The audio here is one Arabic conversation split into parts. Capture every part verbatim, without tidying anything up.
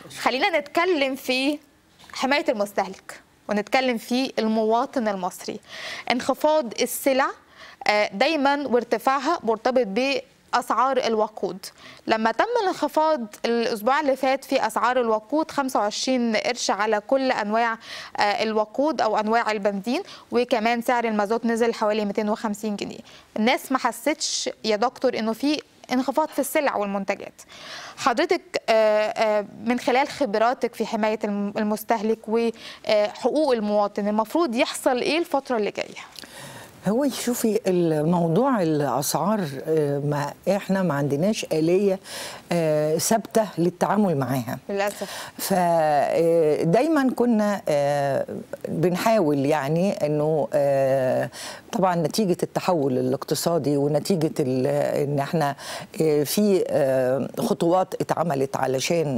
خلينا نتكلم في حماية المستهلك ونتكلم في المواطن المصري. انخفاض السلع دايما وارتفاعها مرتبط بأسعار الوقود. لما تم الانخفاض الأسبوع اللي فات في أسعار الوقود خمسة وعشرين قرش على كل أنواع الوقود أو أنواع البنزين، وكمان سعر المازوت نزل حوالي مئتين وخمسين جنيه. الناس ما حستش يا دكتور إنه في انخفاض في السلع والمنتجات. حضرتك من خلال خبراتك في حماية المستهلك وحقوق المواطن المفروض يحصل إيه الفترة اللي جاية؟ هو شوفي الموضوع الاسعار، ما احنا ما عندناش آلية ثابته للتعامل معاها للاسف. فدايما كنا بنحاول يعني انه طبعا نتيجه التحول الاقتصادي ونتيجه ان احنا في خطوات اتعملت علشان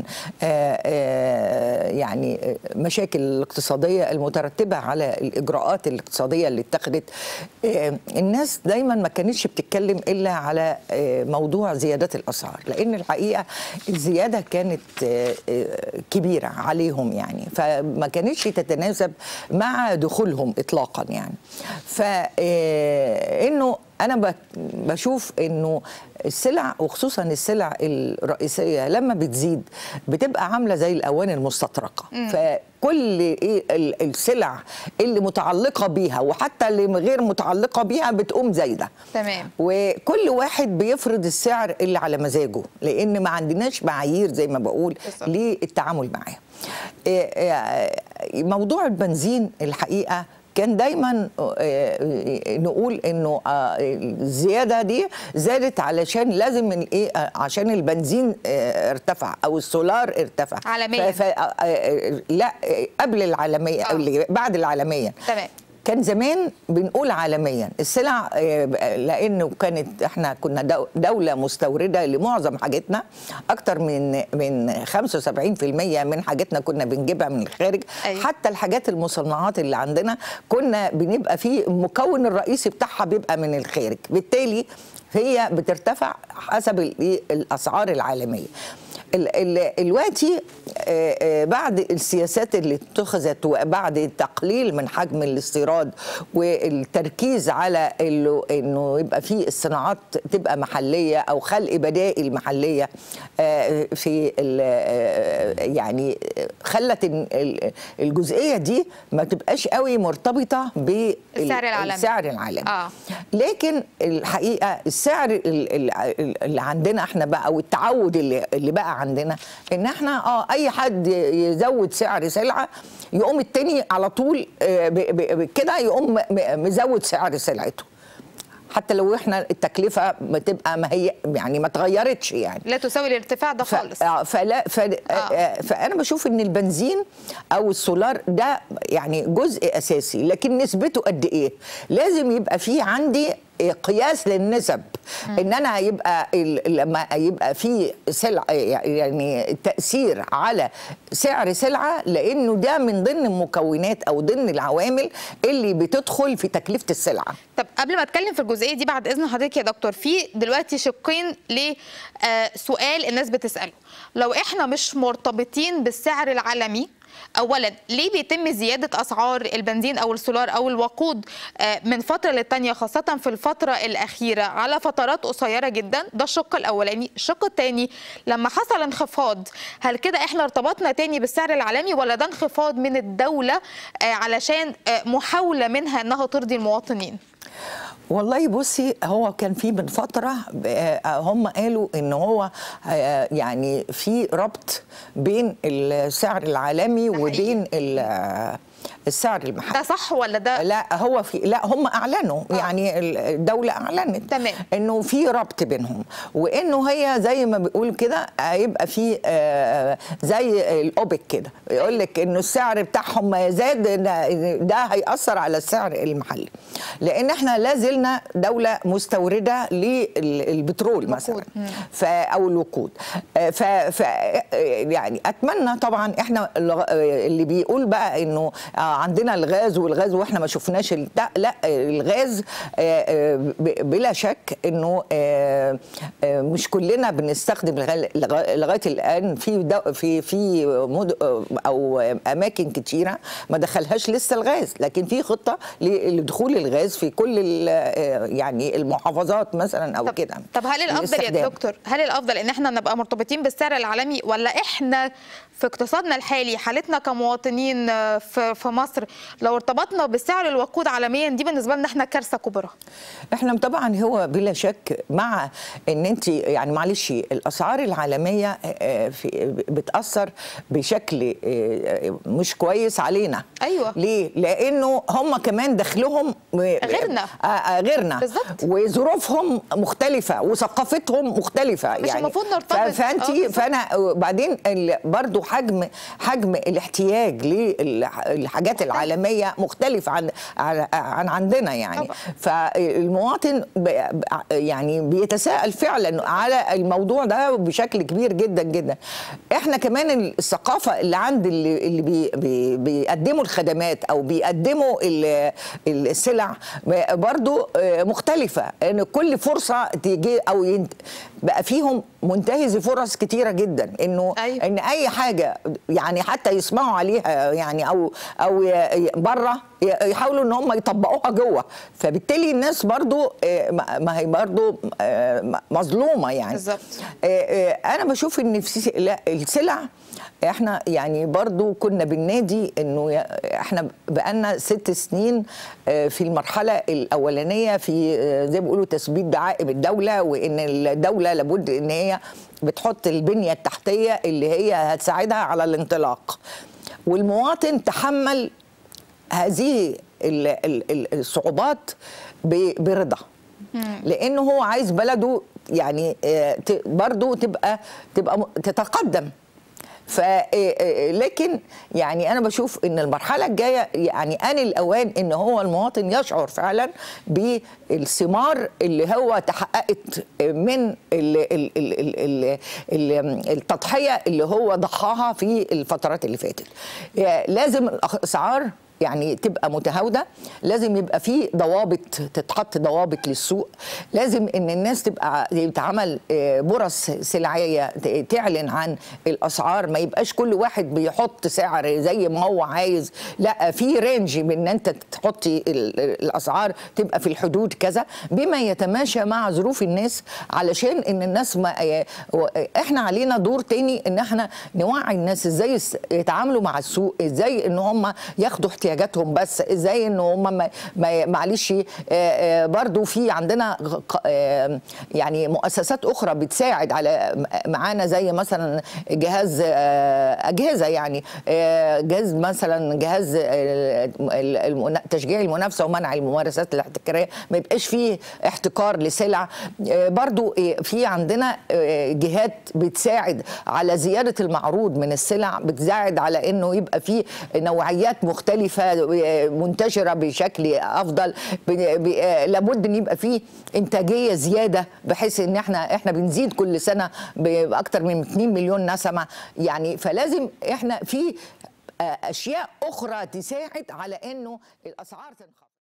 يعني مشاكل الاقتصاديه المترتبه على الاجراءات الاقتصاديه اللي اتخذت. الناس دايما ما كانتش بتتكلم الا على موضوع زيادات الاسعار، لان الحقيقه الزياده كانت كبيره عليهم يعني، فما كانتش تتناسب مع دخولهم اطلاقا يعني. فانه انا بشوف انه السلع وخصوصا السلع الرئيسيه لما بتزيد بتبقى عامله زي الاواني المستطرقه، فكل السلع اللي متعلقه بيها وحتى اللي غير متعلقه بيها بتقوم زايده. تمام. وكل واحد بيفرض السعر اللي على مزاجه، لان ما عندناش معايير زي ما بقول للتعامل معاه. موضوع البنزين الحقيقه كان دايما نقول انه الزياده دي زادت علشان لازم من ايه، عشان البنزين ارتفع او السولار ارتفع عالميا. ف... لا قبل العالميه او بعد العالميه. تمام. كان زمان بنقول عالميا السلع، لانه كانت احنا كنا دوله مستورده لمعظم حاجتنا، اكتر من من خمسة وسبعين بالمئة من حاجتنا كنا بنجيبها من الخارج. أيوة. حتى الحاجات المصنعات اللي عندنا كنا بنبقى فيه المكون الرئيسي بتاعها بيبقى من الخارج، بالتالي هي بترتفع حسب الاسعار العالميه. دلوقتي بعد السياسات اللي اتخذت وبعد تقليل من حجم الاستيراد والتركيز على انه يبقى في الصناعات تبقى محليه او خلق بدائل محليه، في يعني خلت الجزئيه دي ما تبقاش قوي مرتبطه بالسعر العالمي. السعر العالمي. آه. لكن الحقيقه السعر اللي عندنا احنا بقى والتعود اللي اللي بقى عندنا ان احنا اه اي حد يزود سعر سلعه يقوم التاني على طول كده يقوم مزود سعر سلعته، حتى لو احنا التكلفه بتبقى ما هي يعني ما اتغيرتش يعني لا تساوي الارتفاع ده خالص. فلا ف... آه. فانا بشوف ان البنزين او السولار ده يعني جزء اساسي، لكن نسبته قد ايه؟ لازم يبقى فيه عندي قياس للنسب. مم. ان انا يبقى لما يبقى في سلع يعني تاثير على سعر سلعه، لانه ده من ضمن المكونات او ضمن العوامل اللي بتدخل في تكلفه السلعه. طب قبل ما اتكلم في الجزئيه دي بعد اذن حضرتك يا دكتور، في دلوقتي شقين لسؤال الناس بتساله. لو احنا مش مرتبطين بالسعر العالمي، اولا ليه بيتم زياده اسعار البنزين او السولار او الوقود من فتره للتانيه، خاصه في الفتره الاخيره على فترات قصيره جدا؟ ده الشق الاولاني. الشق الثاني، لما حصل انخفاض هل كده احنا ارتبطنا تاني بالسعر العالمي، ولا ده انخفاض من الدوله علشان محاوله منها انها ترضي المواطنين؟ والله بصي، هو كان في من فتره هم قالوا ان هو يعني في ربط بين السعر العالمي وبين السعر المحلي. ده صح ولا ده؟ لا هو في لا هم اعلنوا آه. يعني الدوله اعلنت تمام انه في ربط بينهم، وانه هي زي ما بيقول كده هيبقى في آه زي الاوبك كده، يقول لك انه السعر بتاعهم زاد، ده هيأثر على السعر المحلي، لان احنا لا زلنا دوله مستورده للبترول مثلا او الوقود. ف, ف يعني اتمنى طبعا احنا اللي بيقول بقى انه عندنا الغاز والغاز واحنا ما شفناش لا, لا الغاز بلا شك انه مش كلنا بنستخدم لغايه الان. في في في مد او اماكن كتيره ما دخلهاش لسه الغاز، لكن في خطه لدخول الغاز في كل يعني المحافظات مثلا او كده. طب هل الافضل يا دكتور، هل الافضل ان احنا نبقى مرتبطين بالسعر العالمي، ولا احنا في اقتصادنا الحالي حالتنا كمواطنين في في مصر لو ارتبطنا بالسعر الوقود عالميا دي بالنسبه لنا احنا كارثه كبرى؟ احنا طبعا هو بلا شك مع ان انت يعني معلش الاسعار العالميه في بتاثر بشكل مش كويس علينا. ايوه ليه؟ لانه هم كمان دخلهم غيرنا غيرنا بالظبط، وظروفهم مختلفه وثقافتهم مختلفه. مش يعني المفروض نرتبط. فانت فانا بعدين برضو حجم حجم الاحتياج للحاجات العالميه مختلف عن عن عندنا يعني طبعا. فالمواطن يعني بيتساءل فعلا على الموضوع ده بشكل كبير جدا جدا. احنا كمان الثقافه اللي عند اللي, اللي بي بي بيقدموا الخدمات او بيقدموا السلع برضو مختلفه، ان كل فرصه تيجي او بقى فيهم منتهز فرص كتيره جدا انه أيوة. ان اي حاجه يعني حتى يسمعوا عليها يعني او او بره يحاولوا ان هم يطبقوها جوه، فبالتالي الناس برضو ما هي برضو مظلومه يعني بالظبط. انا بشوف ان في السلع احنا يعني برضو كنا بالنادي انه احنا بقالنا ست سنين في المرحله الاولانيه في زي ما بيقولوا تثبيت دعائم الدوله، وان الدوله لابد ان هي بتحط البنيه التحتيه اللي هي هتساعدها على الانطلاق، والمواطن تحمل هذه الصعوبات برضا لانه هو عايز بلده يعني برضو تبقى تبقى تتقدم. ف لكن يعني انا بشوف ان المرحله الجايه يعني ان الاوان ان هو المواطن يشعر فعلا بالثمار اللي هو تحققت من التضحيه اللي هو ضحاها في الفترات اللي فاتت. لازم الاسعار يعني تبقى متهاوده، لازم يبقى في ضوابط تتحط ضوابط للسوق، لازم ان الناس تبقى يتعمل برص سلعيه تعلن عن الاسعار، ما يبقاش كل واحد بيحط سعر زي ما هو عايز، لا في رينج من ان انت تحطي الاسعار تبقى في الحدود كذا بما يتماشى مع ظروف الناس، علشان ان الناس ما احنا علينا دور تاني ان احنا نوعي الناس ازاي يتعاملوا مع السوق، ازاي ان هم ياخدوا احتياجاتهم، بس ازاي ان هم معلش برضو في عندنا يعني مؤسسات اخرى بتساعد على معانا زي مثلا جهاز اجهزه يعني جهاز مثلا جهاز تشجيع المنافسه ومنع الممارسات الاحتكاريه، ما يبقاش فيه احتكار لسلع. برضو في عندنا جهات بتساعد على زياده المعروض من السلع، بتساعد على انه يبقى فيه نوعيات مختلفه منتشره بشكل افضل. لابد ان يبقى فيه انتاجيه زياده بحيث ان احنا احنا بنزيد كل سنه باكثر من اتنين مليون نسمه يعني، فلازم احنا في اشياء اخرى تساعد على انه الاسعار تنخفض.